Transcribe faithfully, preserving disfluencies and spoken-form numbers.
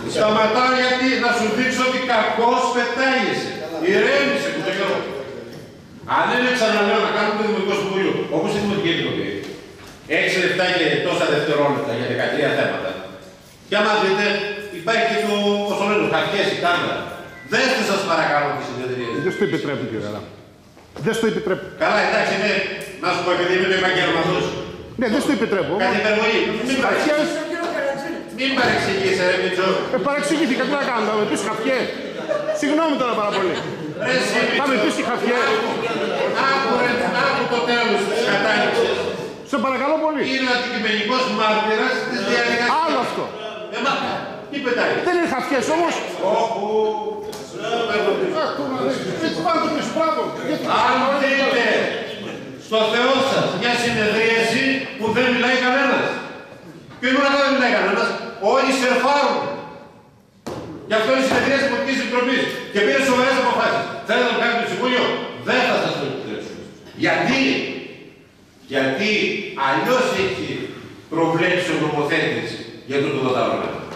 Σταματάω γιατί να σου δείξω ότι κακώς πετάγεσαι. Ηρέμησε που τελειώνω. Αν είναι ξαναλέω να κάνουμε το Δημοτικό Συμβουλίο, όπως η Δημοτική Επιτροπή, έξι λεπτά και τόσα δευτερόλεπτα για δεκατρία θέματα. Και άμα δείτε, υπάρχει και το, πώς το λένε, χαρτιές, η κάμερα. Δέστε σας παρακαλώ τη συνεδρία. Δεν στο επιτρέπουν, κύριε Καλά. Δεν στο επιτρέπουν. Καλά, εντάξει, ναι. Να σου πω, επειδή είμαι το επαγγελματός. Ναι, δεν στο επιτρέπω. Κάτι υπερβολή. Μην παρεξηγείς. Μην παρεξηγείς, ρε Μητσό. Ε, παρεξηγήθηκα, τι να κάνω, θα με πεις χαφιέ. Συγγνώμη τώρα πάρα πολύ. Θα με πεις και χαφιέ. Άκου, ρε, άκου το τέλος της κατάληξης. Σε παρακαλώ πολύ. Είναι αντικειμενικός μάρτυρας της διαδικασίας. Άλλο αυτό. Ε, μα, τι πετάει. Δεν είναι χαφιές όμως. Όχου. Έτσι πάνω το πίσω, μπράβο. Αν δείτε στο Θεό σας μια συνεδρίαση που δεν μιλάει κανένας. Και μόνο δεν μιλάει κανένας. Όλοι σερφάρουν. Γι' αυτό είναι η συνεδρίαση της Δημοτικής Επιτροπής. Και πήρε σοβαρές αποφάσεις. Θέλετε να το κάνετε το Συμβούλιο. Δεν θα σας το επιτρέψουμε. Γιατί. Γιατί αλλιώς έχει προβλέψει ο νομοθέτης για το δεκαοκτώ.